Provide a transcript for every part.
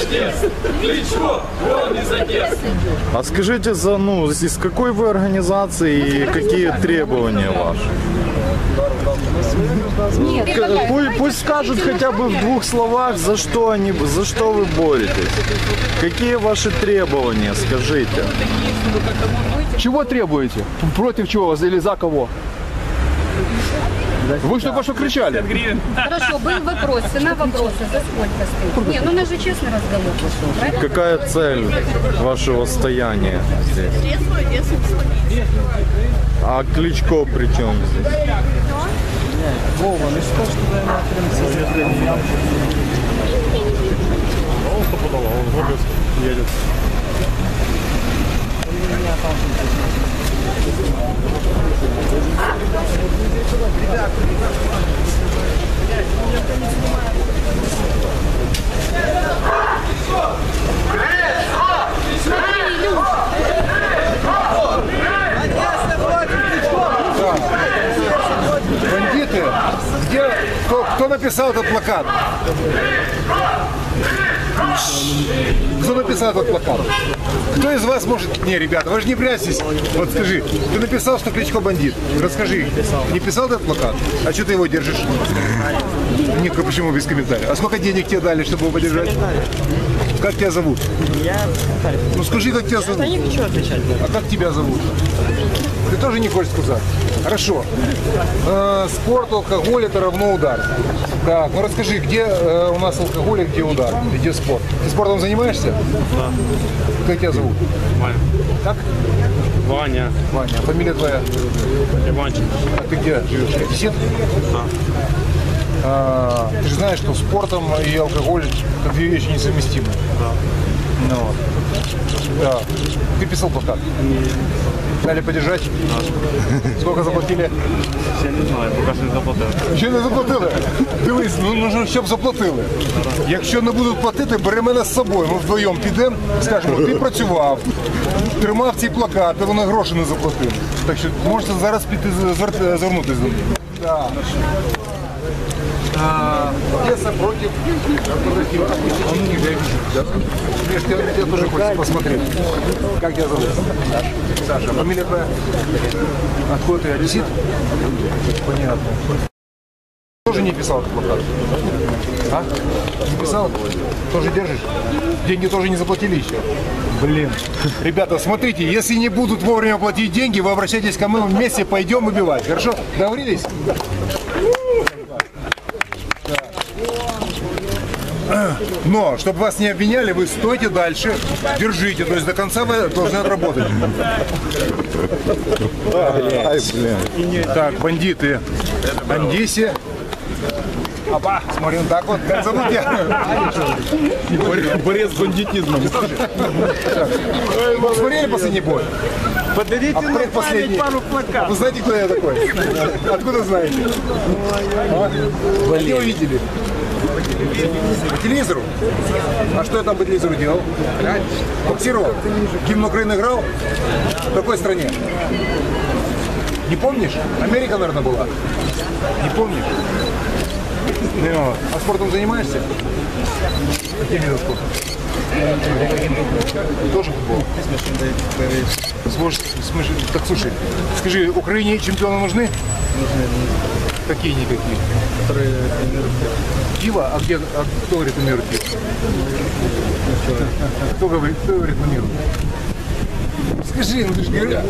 Одессы. Кличко, он из Одессы. А скажите, из какой вы организации и какие требования ваши? Пусть скажут хотя бы в двух словах, за что вы боретесь. Какие ваши требования, скажите. Чего требуете? Против чего или за кого? Вы что, что кричали? Хорошо, был вопрос, цена вопроса, за сколько стоит? Не, ну у нас же честный разговор. Правильно? Какая цель вашего стояния здесь? А Кличко при чем здесь? Вова, ну что ж туда нахрен он стопудово, он в Обыск едет. Бандиты, кто написал этот плакат? Кто написал этот плакат? Кто из вас может... Не, ребята, вы же не прячьтесь. Вот скажи, ты написал, что Кличко бандит? Расскажи, не писал этот плакат? А что ты его держишь? Нет, почему без комментариев? А сколько денег тебе дали, чтобы его поддержать? Как тебя зовут? Ну скажи, как тебя зовут. Я не хочу отвечать. А как тебя зовут? Ты тоже не хочешь сказать? Хорошо. Спорт, алкоголь — это равно удар. Так, ну расскажи, где у нас алкоголь, где удар, где спорт? Ты спортом занимаешься? Да. Как тебя зовут? Ваня. Как? Ваня. Ваня. Фамилия твоя? Иванчик. А ты где живешь? Одессит? Да. Ты же знаешь, что спортом и алкоголь — это две вещи несовместимы. Да. Ну вот. Да. Ты писал плакат? Нет. Дали подержать? Да. Сколько заплатили? Я не знаю, поки що не заплатили. Ще не заплатили? Дивись, ну нужно, щоб заплатили. Якщо не будуть платити, бери мене з собою. Ми вдвоєм підемо, скажемо, ти працював, тримав ці плакати, вони гроші не заплатили. Так що можете зараз піти звернутися до мене. Да. Одесса против я тоже хочу посмотреть. Как тебя зовут? Саша. Фамилия твоя? Откуда ты? Одессит? Понятно. Тоже не писал этот плакат? А? Не писал? Тоже держишь? Деньги тоже не заплатили еще? Блин. Ребята, смотрите, если не будут вовремя платить деньги, вы обращайтесь ко мне, вместе пойдем убивать. Хорошо? Договорились? Но, чтобы вас не обвиняли, вы стойте дальше, держите, то есть до конца вы должны отработать. Так, бандиты Одессе. Опа, смотрим так вот, как зовут я? Борец с бандитизмом. Вы смотрели последний бой? Подарите нам пару плакатов. Вы знаете, кто я такой? Откуда знаете? Где вы видели? По телевизору? А что я там по телевизору делал? Боксировал? Гимн Украины играл? В какой стране? Не помнишь? Америка, наверное, была. Не помнишь? А спортом занимаешься? Каким видом спорта? Тоже футбол? Так, слушай, скажи, Украине чемпионы нужны? Нужны. Какие-никакие? Пиво? А кто рекламирует пиво? Кто говорит рекламирует? Скажи, ну ты же говоришь.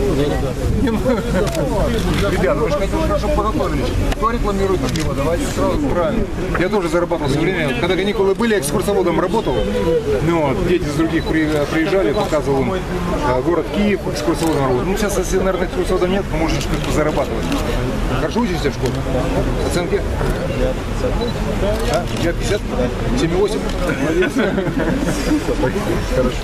Ребята, вы же хорошо подготовились. Кто рекламирует пиво? Давайте сразу правильно. Я тоже зарабатывал все время. Когда каникулы были, я экскурсоводом работал. Ну, вот, дети из других приезжали, показывал им город Киев, экскурсоводом работал. Ну, сейчас, если, наверное, экскурсовода нет, то можешь как-то зарабатывать. Хорошо учишься в школе? Оценки? 50? 7,8? Хорошо.